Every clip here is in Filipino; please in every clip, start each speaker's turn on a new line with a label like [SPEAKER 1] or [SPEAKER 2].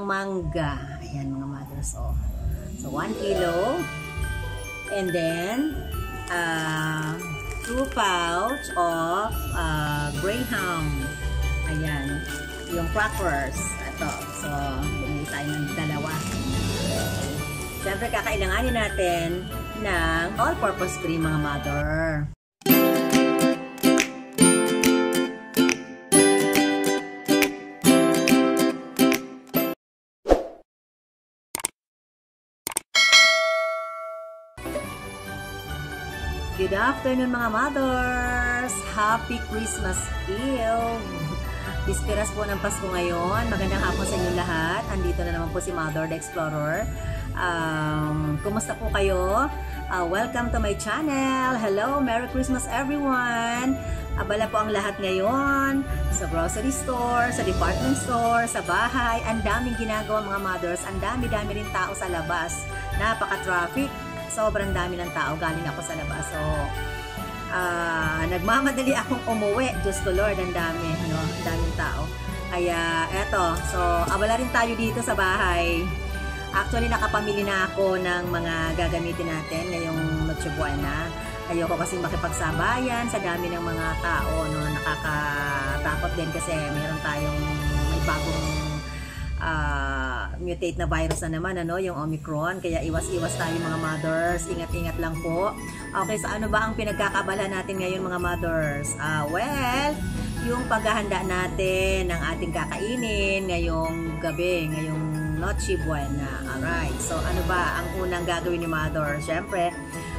[SPEAKER 1] mangga. Ayan mga mothers. So 1 kilo. And then 2 pouch of Graham. Ayan. Yung crackers. Ito. So bumili tayo ng dalawa. Siyempre kakailanganin natin ng all-purpose cream mga mother. Good afternoon mga mothers! Happy Christmas Eve! Bisperas po ng Pasko ngayon. Magandang hapon sa inyo lahat. Andito na naman po si Mother the Explorer. Kumusta po kayo? Welcome to my channel. Hello! Merry Christmas everyone! Abala po ang lahat ngayon. Sa grocery store, sa department store, sa bahay. Ang daming ginagawa mga mothers. Ang dami-dami rin tao sa labas. Napaka-traffic. Sobrang dami ng tao. Galing ako sa labas. So, nagmamadali akong umuwi. Diyos ko Lord, ang dami. No? Ang daming tao. Kaya, eto. So, abala rin tayo dito sa bahay. Actually, nakapamili na ako ng mga gagamitin natin ngayong Noche Buena. Ayoko kasi makipagsabayan sa dami ng mga tao. No? Nakakatakot din kasi meron tayong may bagong mutate na virus na naman, ano, yung Omicron. Kaya iwas-iwas tayo mga mothers. Ingat-ingat lang po. Okay, so ano ba ang pinagkakaabalahan natin ngayon mga mothers? Well, yung paghahanda natin ng ating kakainin ngayong gabi, ngayong Noche Buena. Alright, so ano ba ang unang gagawin ni mother? Siyempre,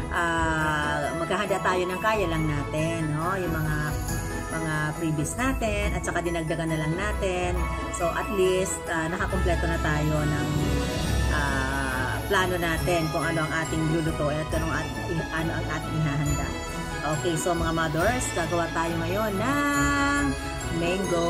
[SPEAKER 1] maghahanda tayo ng kaya lang natin, no? Yung mga freebies natin at saka dinagdagan na lang natin. So at least nakakumpleto na tayo ng plano natin kung ano ang ating lulutuin at ano ang ating ihahanda. Okay, so mga mothers, gagawa tayo ngayon ng mango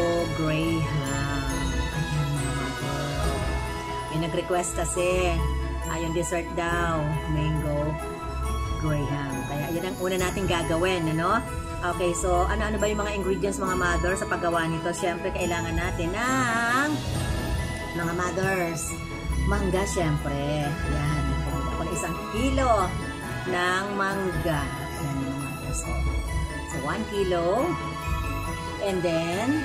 [SPEAKER 1] graham. Ayan mga mothers. May nag-request kasi yung dessert daw, mango graham. Kaya yan ang una natin gagawin, ano? Okay, so ano-ano ba yung mga ingredients mga mothers sa paggawa nito? Siyempre, kailangan natin ng mga mothers. Mangga, siyempre. Yan. Pumili ako ng 1 kilo ng mangga. Yan yung mothers. So 1 kilo. And then,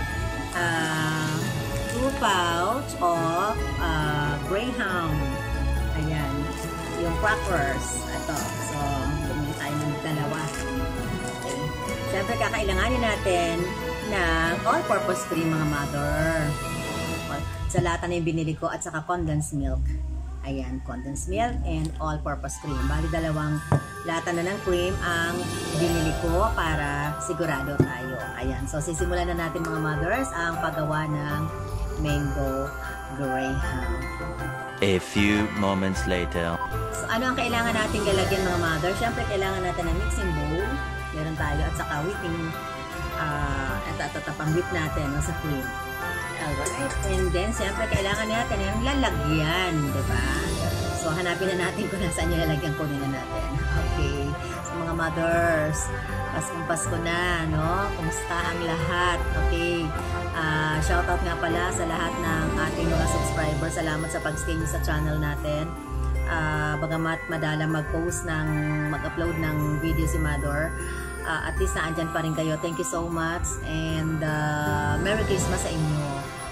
[SPEAKER 1] 2 pouch of Graham. Ayan. Yung crackers. Ito. So, bumili tayo ng dalawa. Siyempre, kakailanganin natin ng all-purpose cream, mga mother. Sa lata na yung binili ko at saka condensed milk. Ayan, condensed milk and all-purpose cream. Bali, 2 lata na ng cream ang binili ko para sigurado tayo. Ayan, so sisimulan na natin mga mothers ang paggawa ng mango graham.
[SPEAKER 2] A few moments later.
[SPEAKER 1] So, ano ang kailangan natin galagyan mga mother? Siyempre, kailangan natin ng mixing bowl. Meron tayo at saka whipping ito pang-whip natin sa cream. Alright, and then siyempre kailangan natin yung lalagyan, diba? So hanapin na natin kung nasaan yung lalagyan, kunin na natin. Okay, so mga mothers, Pasko na, no? Kumusta ang lahat? Okay, shoutout nga pala sa lahat ng ating mga subscribers. Salamat sa pag-stay nyo sa channel natin. Bagamat madalang mag-upload ng video si Mother, at least naandyan pa rin kayo. Thank you so much and Merry Christmas sa inyo.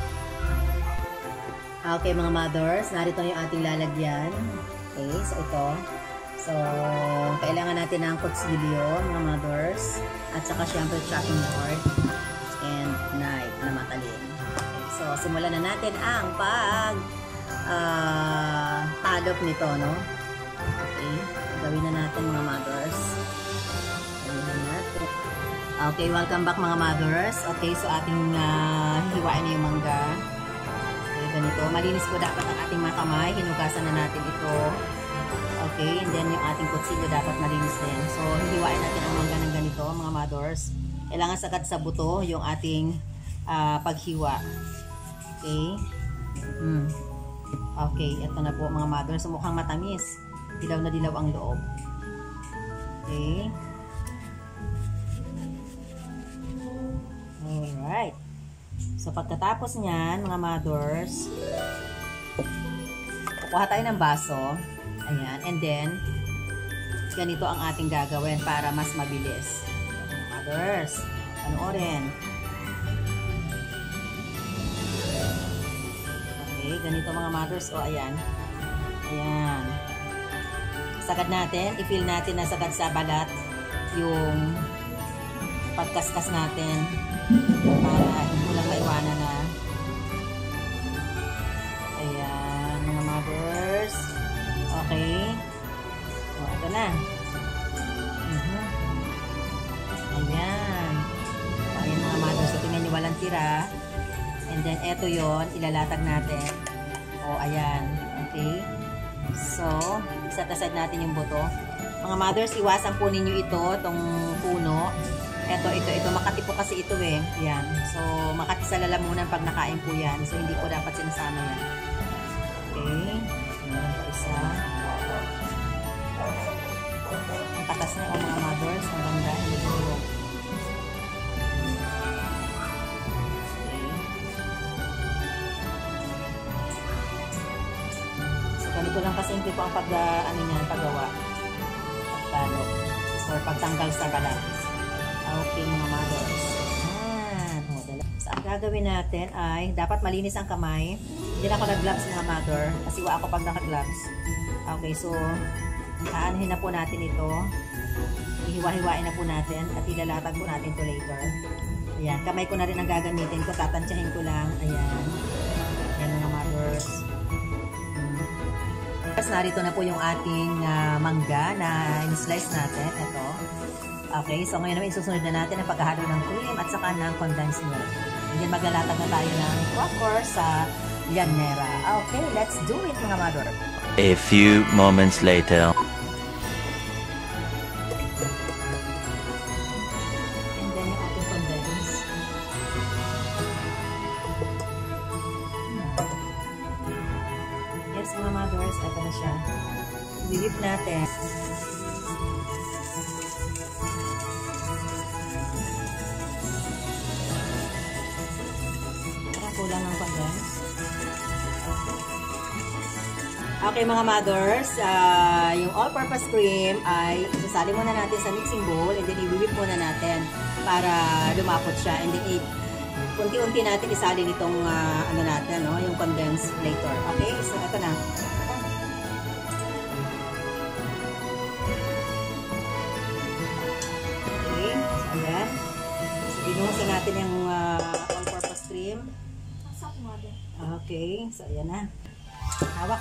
[SPEAKER 1] Okay mga mothers, narito yung ating lalagyan. Okay, so ito. So, kailangan natin ng kutsilyo mga mothers at saka syempre chopping board and knife na matalim. Okay, so, simulan na natin ang talop nito, no? Okay, gawin na natin mga mothers. Gawin na natin. Okay, welcome back mga mothers. Okay, so ating hihiwain na yung mangga. Okay, ganito. Malinis po dapat ang ating mga kamay. Hinugasan na natin ito. Okay, and then yung ating kutsilyo dapat malinis din. So, hihiwain natin ang mangga ng ganito mga mothers. Kailangan sagat sa buto yung ating paghiwa. Okay. Okay, ito na po mga mothers. So, mukhang matamis. Dilaw na dilaw ang loob. Okay. Alright. So, pagkatapos niyan, mga mothers, kuha tayo ng baso. Ayan. And then, ganito ang ating gagawin para mas mabilis. Mothers, panoorin. Okay, ganito mga mothers. O, ayan. Ayan. Sagad natin. I-feel natin na sagad sa balat yung pagkaskas natin para hindi mo lang maiwanan na. Ayan, mga mothers. Okay. O, ito na. Ayan. O, ayan mga mothers. So, tingnan nyo, walang tira. And then, eto yon, ilalatag natin. O, ayan. Okay. So, set aside natin yung buto. Mga mothers, iwasan po ninyo ito, itong puno. Ito. Makati po kasi ito eh. Yan. So, makati sa lalamunan pag nakain po yan. So, hindi po dapat sinasama yan. Okay. Meron pa isa. Ang katas na yung mga mothers. Ang ganda. Hindi po. Ganito lang kasimple po ang paggawa. Pagtalo. Or pagtanggal sa balat. Okay, mga mothers. So, ang gagawin natin ay, dapat malinis ang kamay. Hindi na ako nag-gloves mga mother. Kasi ako pag naka-gloves. Okay, so, aanhin na po natin ito. Ihiwa-hiwain na po natin. At ilalatag po natin ito later. Ayan, kamay ko na rin ang gagamitin ko. Tatansyahin ko lang. Ayan. Ayan mga mothers. Narito na po yung ating mangga na in-slice natin. Ito. Okay, so ngayon naman isusunod na natin ang paghahalo ng cream at saka ng condensed milk. And then maglalatag na tayo ng cracker sa llanera. Okay, let's do it mga mother.
[SPEAKER 2] A few moments later.
[SPEAKER 1] And then yung ating condensed. Yes mga mothers, ito na siya. Whip natin. Kulang ng condensed. Okay mga mothers, yung all-purpose cream ay isasali muna natin sa mixing bowl and then i-whip muna natin para lumapot siya and then unti-unti natin isali nitong ano natin, no, yung condensed later. Okay, so ito na. Okay, so ayan. So binuhusan natin yung all-purpose cream. Okay, so ayan na. Hawak.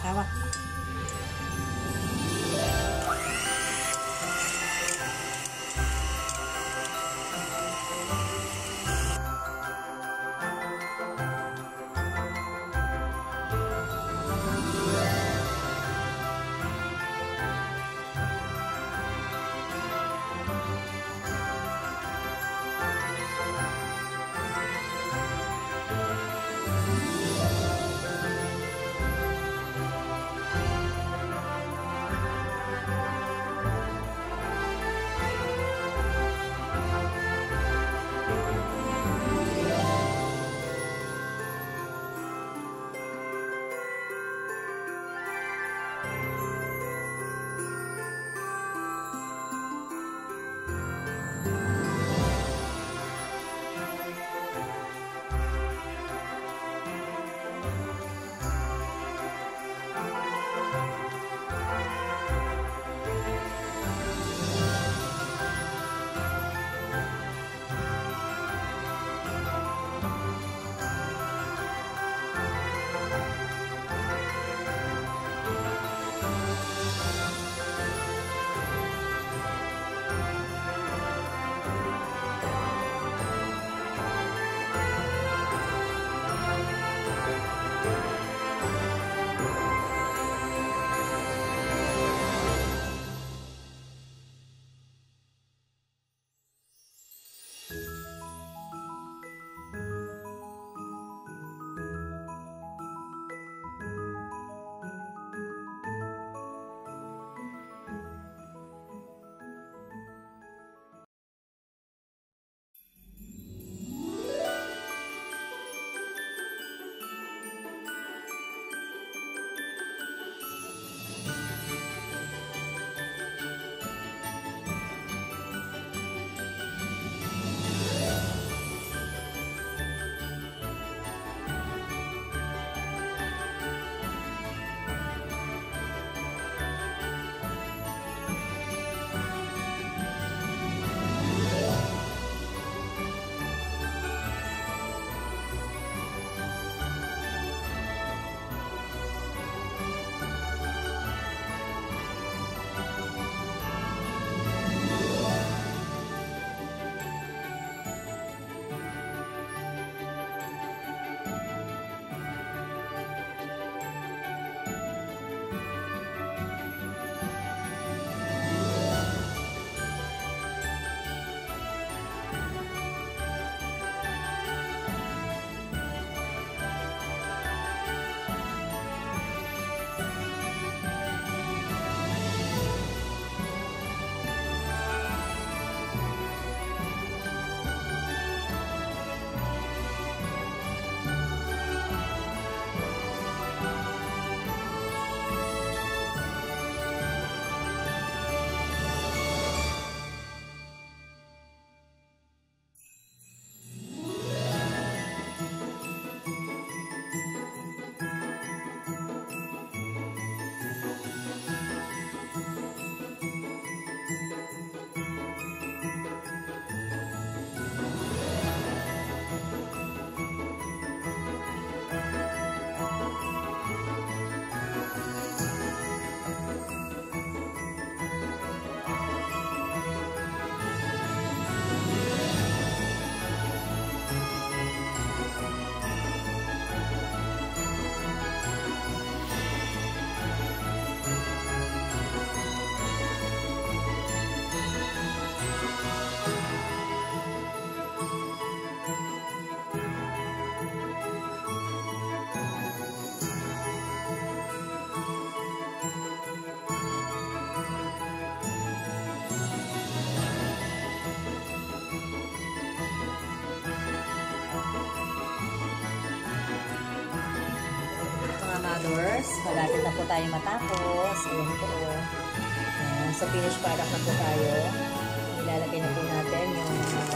[SPEAKER 1] mothers, malapit na po tayo matapos. Ayan po. Ayan, so finished product na po tayo. Ilalagay na po natin yung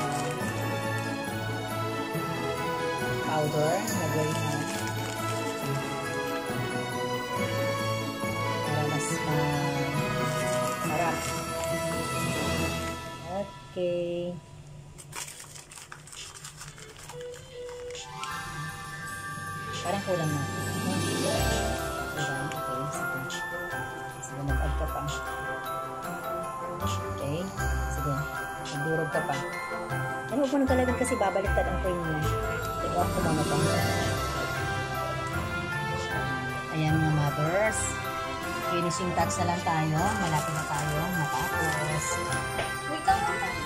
[SPEAKER 1] powder na Graham. Para mas sarap. Okay. Parang kulang na. Diba? Okay, sige. Sige, mag-add ka pa. Okay, sige. Magdurog ka pa. Ano, huwag mo nang talagang kasi babaliktad ang cream niya. Take-off ko muna pa. Ayan mga mothers. Finishing touch na lang tayo. Malapit na tayo. Matapos. Wait lang.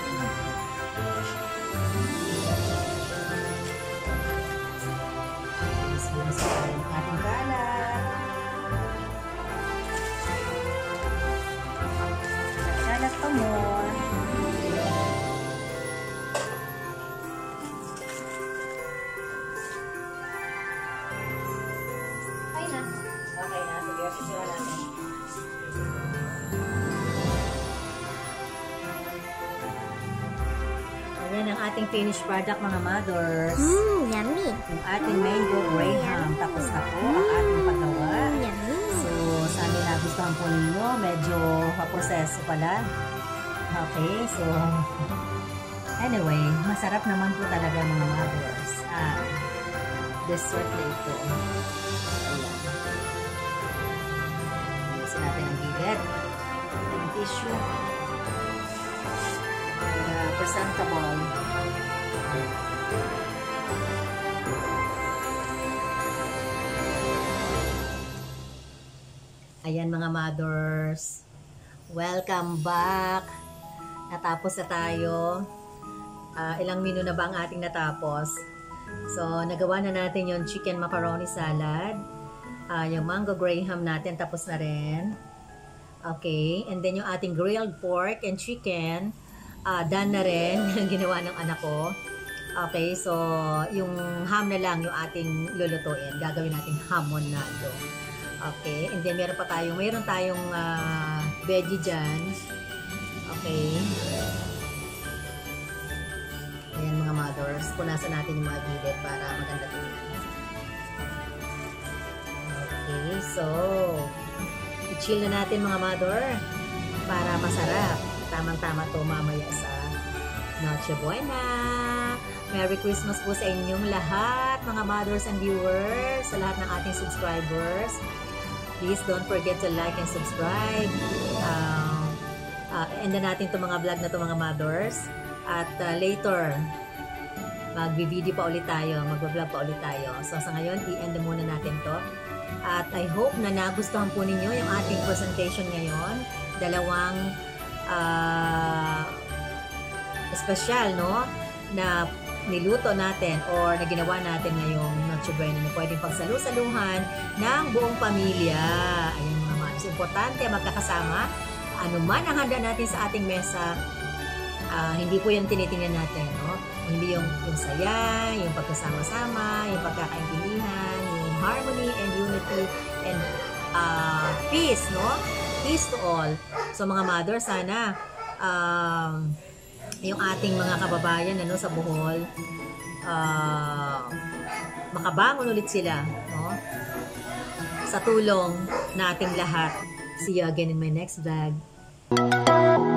[SPEAKER 1] Ating kalat. Kalat pa more. Okay na. Okay na. Sige, sisira natin. Ayan ang ating finished product mga mothers.
[SPEAKER 3] Yummy.
[SPEAKER 1] Yung ating mango Graham. Tapos na po ang ating paggawa.
[SPEAKER 3] Yummy.
[SPEAKER 1] So, sana nagustuhan po ninyo. Medyo maproseso pala. Okay, so anyway, masarap naman po talaga mga mothers. Dessert na ito. Ayan. Ayusin natin ang gilid. Ang tissue. Presentable. Ayan mga mothers. Welcome back. Natapos na tayo. Ilang menu na ba ang ating natapos? So, nagawa na natin yung chicken macaroni salad. Yung mango Graham natin tapos na rin. Okay. And then yung ating grilled pork and chicken. Done na rin. Yung ginawa ng anak ko. Okay. So, yung ham na lang yung ating lulutuin. Gagawin natin hamon na ito. Okay. And then, mayroon tayong veggie dyan. Okay. Ayan mga mothers. Punasan natin yung mga gilid para maganda tingnan. Okay. So, i-chill na natin mga mother para masarap. Tamang-tama to mamaya sa Noche Buena. Merry Christmas po sa inyong lahat, mga mothers and viewers, sa lahat ng ating subscribers. Please don't forget to like and subscribe. Enda natin itong mga vlog na ito mga mothers. At later, mag-video pa ulit tayo, mag-vlog pa ulit tayo. So sa ngayon, i-end muna natin to. At I hope na nagustuhan po ninyo yung ating presentation ngayon. Dalawang espesyal, no? Na niluto natin or na ginawa natin ngayong Noche Buena na pwedeng pagsalu-saluhan ng buong pamilya. Ayan mga mothers. Importante magkakasama. Ano man ang handa natin sa ating mesa, hindi po yan tinitingnan natin, no? Hindi yung saya, yung pagkasama-sama, yung pagkakaintindihan, yung harmony and unity and peace, no? Peace to all. So mga mother, sana yung ating mga kababayan ano, sa Bohol, makabangon ulit sila, no? Sa tulong nating lahat. See you again in my next vlog.